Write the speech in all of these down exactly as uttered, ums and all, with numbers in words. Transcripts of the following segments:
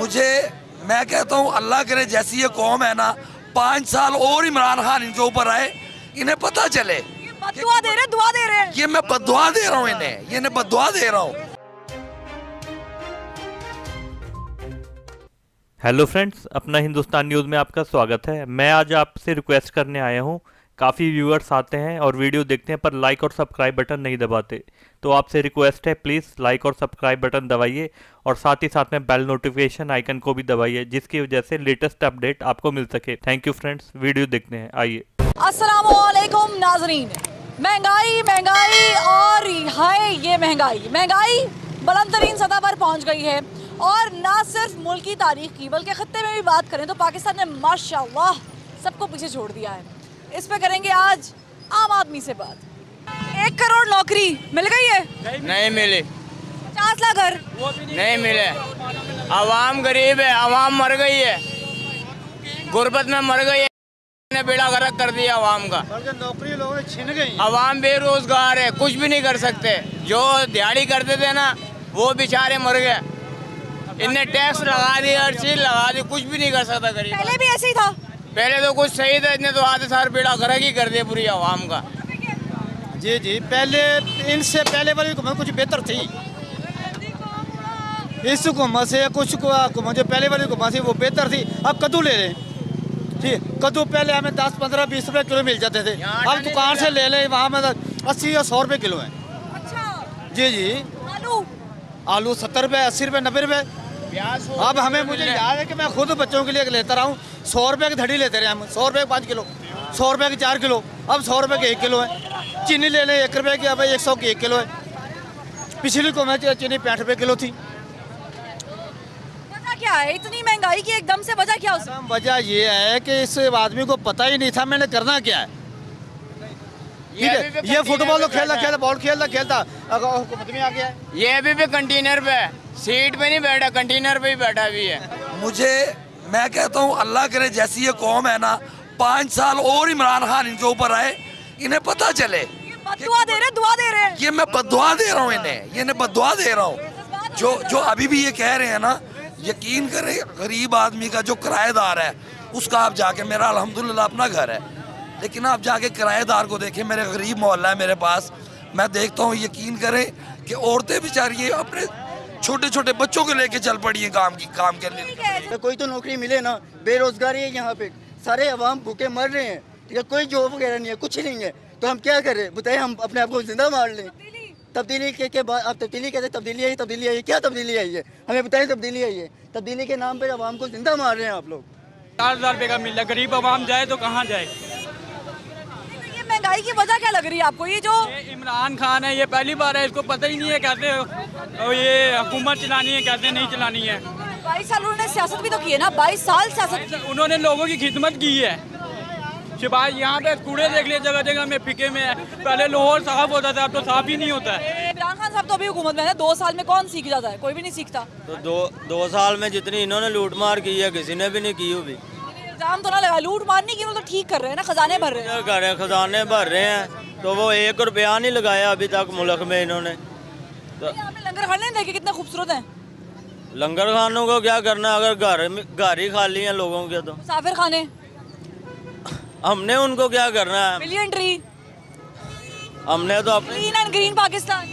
मुझे मैं कहता हूँ अल्लाह करे जैसी ये कौम है ना, पाँच साल और इमरान खान इनके ऊपर आए, इन्हें पता चले। बद्दुआ दे रहे, दुआ दे रहे हैं। ये मैं बद्दुआ दे रहा हूँ इन्हें, ये इन्हें बद्दुआ दे रहा हूँ। हेलो फ्रेंड्स, अपना हिंदुस्तान न्यूज़ में आपका स्वागत है। मैं आज आपसे रिक्वेस्ट करने आया हूँ। काफ़ी व्यूअर्स आते हैं और वीडियो देखते हैं पर लाइक और सब्सक्राइब बटन नहीं दबाते, तो आपसे रिक्वेस्ट है प्लीज़ लाइक और सब्सक्राइब बटन दबाइए और साथ ही साथ में बेल नोटिफिकेशन आइकन को भी दबाइए, जिसकी वजह से लेटेस्ट अपडेट आपको मिल सके। थैंक यू फ्रेंड्स, वीडियो देखते हैं, आइए। अस्सलामु अलैकुम नाजरीन। महंगाई महंगाई और हाय ये महंगाई महंगाई बुलंद तरीन सतह पर पहुँच गई है और ना सिर्फ मुल्क की तारीख की बल्कि खत्ते में भी बात करें तो पाकिस्तान ने माशाल्लाह सबको पीछे छोड़ दिया है। इस पे करेंगे आज आम आदमी से बात। एक करोड़ नौकरी मिल गई है? नहीं मिली। पचास लाख घर नहीं मिले। आवाम गरीब है, आवाम मर गई है, गुर्बत में मर गई है, ने बेड़ा गर्क कर दिया आवाम का। नौकरी लोगों ने छीन गई। आवाम बेरोजगार है, कुछ भी नहीं कर सकते। जो दिहाड़ी करते थे ना वो बेचारे मर गए। इनने टैक्स लगा दी, हर चीज लगा दी, कुछ भी नहीं कर सकता गरीब। पहले भी ऐसे ही था। पहले तो कुछ सही था, इतने तो आधे सार बेड़ा गर्क ही कर दिया पूरी आवाम का। जी जी, पहले इनसे पहले वाली हुकूमत कुछ बेहतर थी। इस हुकूमत से कुछ हुकूमत जो पहले वाली हुकूमत थी वो बेहतर थी। अब कद्दू ले लें, ठीक, कद्दू पहले हमें दस पंद्रह बीस रुपए किलो मिल जाते थे, अब दुकान से ले लें वहाँ में अस्सी या सौ रुपए किलो है। अच्छा। जी जी। आलू आलू सत्तर रुपए अस्सी रुपए नब्बे रुपए। अब हमें मुझे याद है कि मैं खुद बच्चों के लिए लेता रहा हूँ, सौ रुपए की धड़ी लेते रहे हम, सौ रुपए पाँच किलो, सौ रुपए की चार किलो, अब सौ रुपए की एक किलो है। चीनी ले लें एक रुपए की, अब एक सौ की एक किलो है। पिछली को मैं चीनी पैंठ रुपए किलो थी। वजह क्या है इतनी महंगाई की एकदम से? वजह क्या है? वजह ये है कि इस आदमी को पता ही नहीं था मैंने करना क्या है। ठीक है, ये फुटबॉल तो खेलता खेलता बॉल खेलता खेलता हुकूमत में आ गया। ये अभी भी कंटेनर पे सीट पे नहीं बैठा, कंटेनर पे ही बैठा भी है। मुझे मैं कहता हूँ अल्लाह करे जैसी ये कौम है ना, पाँच साल और इमरान खान इनके ऊपर आए, इन्हें पता चले। बद्दुआ दे रहे, दुआ दे रहे हैं। ये मैं बद्दुआ दे रहा हूँ इन्हें, ये इन्हें बद्दुआ दे रहा हूँ। जो जो अभी भी ये कह रहे हैं ना, यकीन करें गरीब आदमी का जो किराएदार है उसका आप जाके, मेरा अल्हम्दुलिल्लाह अपना घर है, लेकिन आप जाके किराएदार को देखें, मेरे गरीब मोहल्ला है मेरे पास, मैं देखता हूँ, यकीन करें कि औरतें बेचारी अपने छोटे छोटे बच्चों को लेके चल पड़ी है काम की काम के लिए। कोई तो नौकरी मिले ना, बेरोजगारी है यहाँ पे, सारे अवाम भूखे मर रहे हैं, ठीक है, कोई जॉब वगैरह नहीं है, कुछ नहीं है, तो हम क्या करें बताइए? हम अपने आप को जिंदा मार लें? तब्दीली के, के बाद आप तब्दीली कहते, तब्दीली आई तब्दीली आई, क्या तब्दीली आई है? हमें बताइए तब्दीली आई है? तब्दीली के नाम पर अवाम को जिंदा मार रहे हैं आप लोग। चार हजार रुपये का मिल रहा है, गरीब अवाम जाए तो कहाँ जाए? ये महंगाई की वजह क्या लग रही है आपको? ये जो ये इमरान खान है, ये पहली बार है, इसको पता ही नहीं है कैसे ये हुकूमत चलानी है, कैसे नहीं चलानी है। बाईस साल उन्होंने सियासत भी तो की है ना, बाईस साल सियासत की। उन्होंने लोगों की खिदमत की है। सिवाय यहाँ पे कूड़े देख लिए जगह जगह में फिके में है, पहले लाहौर साफ होता था, अब तो साफ ही नहीं होता है। इमरान खान साहब तो अभी हुकूमत में है, दो साल में कौन सीख जाता है? कोई भी नहीं सीखता। तो दो दो साल में जितनी इन्होंने लूट मार की है किसी ने भी नहीं की होगी। इल्जाम तो ना लगा, लूट मारने की, वो तो ठीक कर रहे हैं ना, खजाने भर रहे हैं। कर रहे हैं, खजाने भर रहे हैं, तो वो एक रुपया नहीं लगाया अभी तक मुल्क में इन्होंने। तो लंगर खाने देखे कितने खूबसूरत हैं। लंगर खानों को क्या करना, अगर घर घर ही खाली हैं लोगों के, तो मुसाफिर खाने हमने उनको क्या करना है? मिलियन ट्री हमने तो अपने ग्रीन एंड ग्रीन पाकिस्तान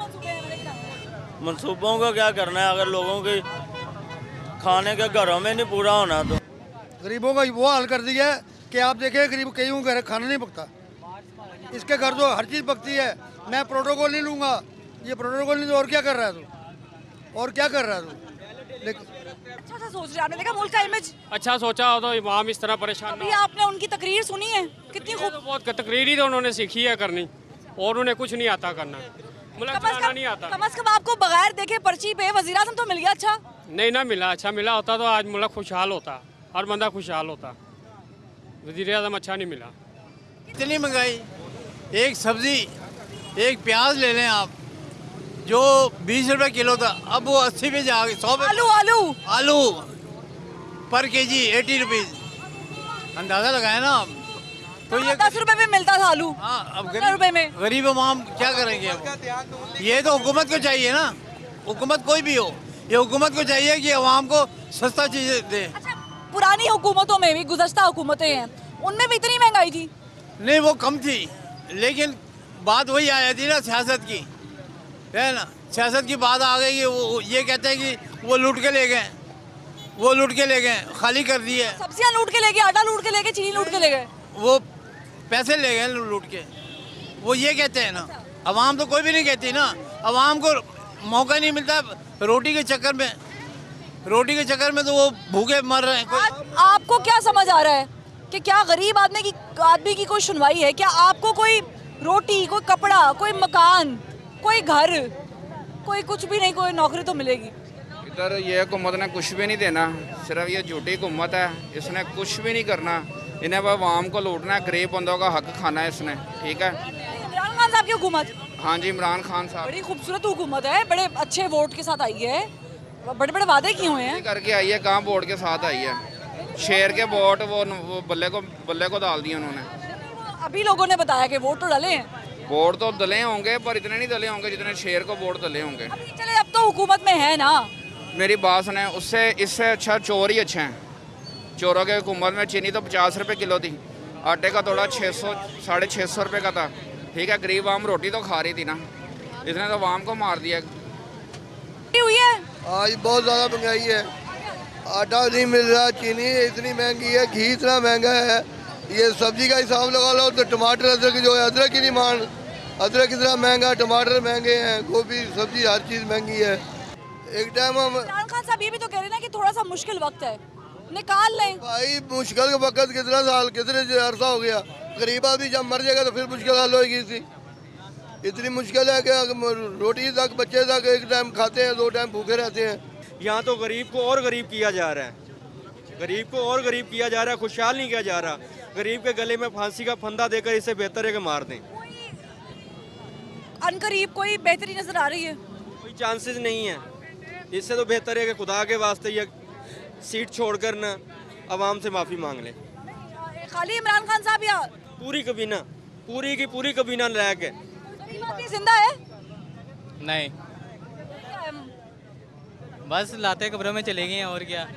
मंसूबों को क्या करना है, अगर लोगों के खाने के घरों में नहीं पूरा होना तो। गरीबों का वो हाल कर दिया है कि आप देखें गरीब कईयों घर खाना नहीं पकता, इसके घर तो हर चीज़ पकती है। मैं प्रोटोकॉल नहीं लूँगा, ये प्रोटोकॉल नहीं तो और क्या कर रहा है तू, और क्या कर रहा है तू? लेकिन अच्छा अच्छा सोच रहे, आपने देखा मुल्क का इमेज अच्छा सोचा हो तो इमाम इस तरह परेशान अभी आपने उनकी तकरीर सुनी है, कितनी खूब। तो बहुत तकरीर ही तो उन्होंने सीखी है करनी, और उन्हें कुछ नहीं आता करना, मुल्क चलाना नहीं आता। कम से कम आपको बगैर देखे पर्ची पे वज़ीर आज़म तो मिल गया। अच्छा नहीं ना मिला, अच्छा मिला होता तो आज मुल्क खुशहाल होता, हर बंदा खुशहाल होता। वज़ीर आज़म अच्छा नहीं मिला। इतनी महंगाई, एक सब्जी एक प्याज ले लें आप, जो बीस रुपए किलो था अब वो अस्सी पे जा गई, सौ पे। आलू आलू आलू पर केजी एटी रुपीज, अंदाजा लगाए ना आप। तो ये दस रुपए में मिलता था आलू, हाँ, अब पंद्रह रुपए में। गरीब अवाम क्या करेंगे? अब ये तो हुकूमत को चाहिए ना, हुकूमत कोई भी हो, ये हुकूमत को चाहिए कि अवाम को सस्ता चीज़ें दे। अच्छा, पुरानी हुकूमतों में भी, गुज़श्ता हुकूमतें हैं, उनमें भी इतनी महंगाई थी? नहीं, वो कम थी, लेकिन बात वही आ जाती ना सियासत की, है ना। सियासत की बात आ गई कि वो ये कहते हैं कि वो लूट के ले गए, वो लूट के ले गए, खाली कर दिए। सब्जियां लूट के ले गए, आटा लूट के ले गए, चीनी लूट के ले गए, वो पैसे ले गए लूट के, वो ये कहते हैं ना। अवाम तो कोई भी नहीं कहती ना, अवाम को मौका नहीं मिलता रोटी के चक्कर में, रोटी के चक्कर में तो वो भूखे मर रहे हैं। आज आपको क्या समझ आ रहा है कि क्या गरीब आदमी की आदमी की कोई सुनवाई है? क्या आपको कोई रोटी, कोई कपड़ा, कोई मकान, कोई घर, कोई कुछ भी नहीं, कोई नौकरी तो मिलेगी? इधर ये हुकूमत ने कुछ भी नहीं देना, सिर्फ ये झूठी हुकूमत है, इसने कुछ भी नहीं करना, इन्हें वह आवाम को लूटना है, गरीब बंदों का हक खाना है इसने, ठीक है। इमरान खान साहब की हुकूमत? हाँ जी, इमरान खान साहब बड़ी खूबसूरत हुकूमत है, बड़े अच्छे वोट के साथ आई है, बड़े बड़े वादे किए हुए हैं। करके आई है, कहाँ वोट के साथ आई है, शेर के वोट वो, वो बल्ले को बल्ले को डाल दिए उन्होंने। अभी लोगों ने बताया कि वोट तो डले हैं। वोट तो दले होंगे पर इतने नहीं दले होंगे जितने शेर को वोट दले होंगे। अभी चले, अब तो हुकूमत में है ना। मेरी बात सुने, उससे इससे अच्छा चोर ही अच्छे हैं। चोरों के हुकूमत में चीनी तो पचास रुपये किलो थी, आटे का थोड़ा छः सौ साढ़े छः सौ रुपये का था, ठीक है। गरीब आम रोटी तो खा रही थी ना, इसने तो आवाम को मार दिया। हुई है आज बहुत ज़्यादा महंगाई है, आटा नहीं मिल रहा, चीनी इतनी महंगी है, घी इतना महंगा है, ये सब्जी का हिसाब लगा लो तो टमाटर अदरक जो है, अदरक की डिमांड, अदरक इतना महंगा, टमाटर महंगे हैं, गोभी सब्जी हर चीज़ महंगी है। एक टाइम हम इमरान खान साहब ये भी तो कह रहे हैं ना कि थोड़ा सा मुश्किल वक्त है, निकाल लें। भाई मुश्किल का वक्त कितना साल कितने अरसा हो गया, गरीब आदमी जब मर जाएगा तो फिर मुश्किल हल होगी थी। इतनी मुश्किल है कि रोटी तक बच्चे तक एक टाइम खाते हैं, दो टाइम भूखे रहते हैं। यहाँ तो गरीब को और गरीब किया जा रहा है, गरीब को और गरीब किया जा रहा है, खुशहाल नहीं किया जा रहा। गरीब के गले में फांसी का फंदा देकर इसे बेहतर है कि मार दें। अनकरीब कोई बेहतरी नजर आ रही है? कोई चांसेस नहीं है, इससे तो बेहतर है कि खुदा के वास्ते ये सीट छोड़कर ना आवाम से माफ़ी मांग ले। खाली इमरान खान साहब या पूरी कबीना, पूरी की पूरी कबीना लायक है। जिंदा है? नहीं, बस लाते कब्रों में चले गए हैं, और क्या।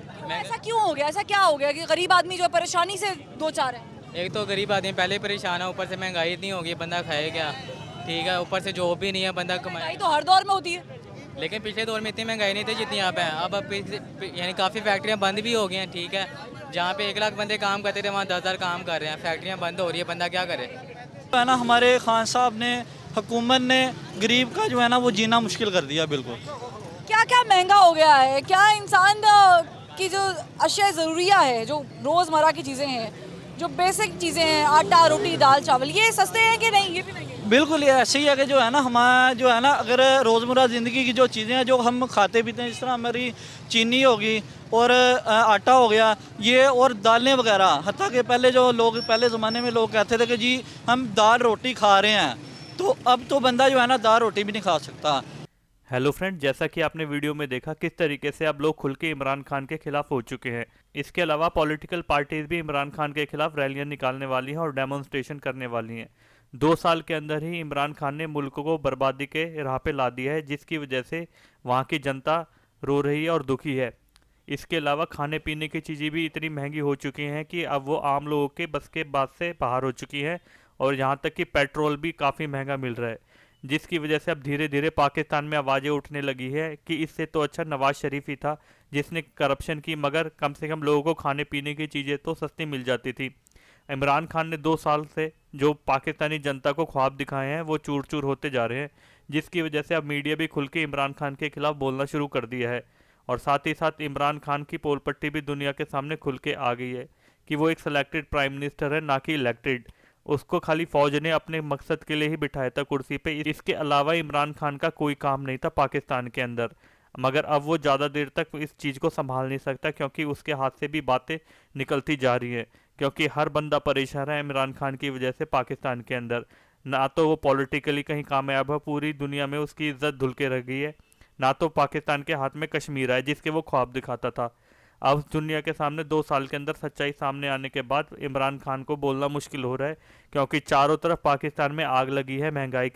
ऐसा क्यों हो गया? ऐसा क्या हो गया कि गरीब आदमी जो परेशानी से दो चार है? एक तो गरीब आदमी पहले परेशान है, ऊपर से महंगाई इतनी होगी, बंदा खाए क्या, ठीक है। ऊपर से जॉब भी नहीं है, बंदा कमाए तो हर दौर में होती है, लेकिन पिछले दौर में इतनी महंगाई नहीं थी जितनी यहाँ पे है। अब अब यानी काफ़ी फैक्ट्रियाँ बंद भी हो गई हैं, ठीक है। जहाँ पे एक लाख बंदे काम करते थे वहाँ दस हज़ार काम कर रहे हैं, फैक्ट्रियाँ बंद हो रही है, बंदा क्या करे। है ना, हमारे खान साहब ने, हुकूमत ने गरीब का जो है ना वो जीना मुश्किल कर दिया बिल्कुल। क्या क्या महंगा हो गया है? क्या इंसान की जो अशिया ज़रूरिया है, जो रोज़मर्रा की चीज़ें हैं, जो बेसिक चीज़ें हैं, आटा रोटी दाल चावल, ये सस्ते हैं कि नहीं? ये भी महंगे? बिल्कुल ये ऐसे ही है कि जो है ना हमारा जो है ना, अगर रोज़मर्रा ज़िंदगी की जो चीज़ें हैं जो हम खाते पीते हैं, जिस तरह हमारी चीनी होगी और आटा हो गया, ये और दालें वगैरह, हत्ता कि पहले जो लोग, पहले ज़माने में लोग कहते थे कि जी हम दाल रोटी खा रहे हैं, तो अब तो बंदा जो है ना दाल रोटी भी नहीं खा सकता। हेलो फ्रेंड, जैसा कि आपने वीडियो में देखा किस तरीके से अब लोग खुल के इमरान खान के खिलाफ हो चुके हैं। इसके अलावा पॉलिटिकल पार्टीज भी इमरान खान के खिलाफ रैलियां निकालने वाली हैं और डेमोन्स्ट्रेशन करने वाली हैं। दो साल के अंदर ही इमरान खान ने मुल्क को बर्बादी के राह पे ला दिया है, जिसकी वजह से वहाँ की जनता रो रही है और दुखी है। इसके अलावा खाने पीने की चीज़ें भी इतनी महंगी हो चुकी हैं कि अब वो आम लोगों के बस के बात से बाहर हो चुकी हैं, और यहाँ तक कि पेट्रोल भी काफ़ी महंगा मिल रहा है, जिसकी वजह से अब धीरे धीरे पाकिस्तान में आवाज़ें उठने लगी है कि इससे तो अच्छा नवाज शरीफ ही था जिसने करप्शन की, मगर कम से कम लोगों को खाने पीने की चीज़ें तो सस्ती मिल जाती थी। इमरान खान ने दो साल से जो पाकिस्तानी जनता को ख्वाब दिखाए हैं वो चूर चूर होते जा रहे हैं, जिसकी वजह से अब मीडिया भी खुल के इमरान खान के खिलाफ बोलना शुरू कर दिया है। और साथ ही साथ इमरान खान की पोल पट्टी भी दुनिया के सामने खुल के आ गई है कि वो एक सिलेक्टेड प्राइम मिनिस्टर है, ना कि इलेक्टेड। उसको खाली फौज ने अपने मकसद के लिए ही बिठाया था कुर्सी पे। इसके अलावा इमरान खान का कोई काम नहीं था पाकिस्तान के अंदर, मगर अब वो ज़्यादा देर तक इस चीज़ को संभाल नहीं सकता, क्योंकि उसके हाथ से भी बातें निकलती जा रही हैं, क्योंकि हर बंदा परेशान है इमरान खान की वजह से पाकिस्तान के अंदर। ना तो वो पॉलिटिकली कहीं कामयाब है, पूरी दुनिया में उसकी इज्जत धुल के रह गई है, ना तो पाकिस्तान के हाथ में कश्मीर है जिसके वो ख्वाब दिखाता था। अब दुनिया के सामने दो साल के अंदर सच्चाई सामने आने के बाद इमरान खान को बोलना मुश्किल हो रहा है, क्योंकि चारों तरफ पाकिस्तान में आग लगी है महंगाई की,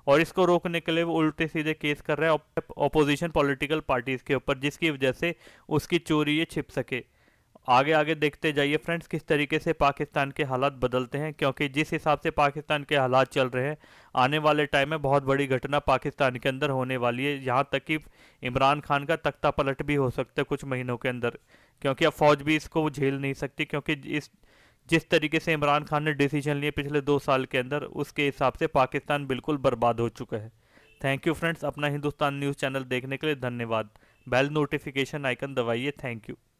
और इसको रोकने के लिए वो उल्टे सीधे केस कर रहा है ऑपोजिशन पॉलिटिकल पार्टीज के ऊपर, जिसकी वजह से उसकी चोरी ये छिप सके। आगे आगे देखते जाइए फ्रेंड्स किस तरीके से पाकिस्तान के हालात बदलते हैं, क्योंकि जिस हिसाब से पाकिस्तान के हालात चल रहे हैं आने वाले टाइम में बहुत बड़ी घटना पाकिस्तान के अंदर होने वाली है। यहाँ तक कि इमरान खान का तख्ता पलट भी हो सकता है कुछ महीनों के अंदर, क्योंकि अब फौज भी इसको झेल नहीं सकती, क्योंकि इस जिस तरीके से इमरान खान ने डिसीजन लिए पिछले दो साल के अंदर, उसके हिसाब से पाकिस्तान बिल्कुल बर्बाद हो चुका है। थैंक यू फ्रेंड्स, अपना हिंदुस्तान न्यूज़ चैनल देखने के लिए धन्यवाद। बेल नोटिफिकेशन आइकन दबाइए। Thank you.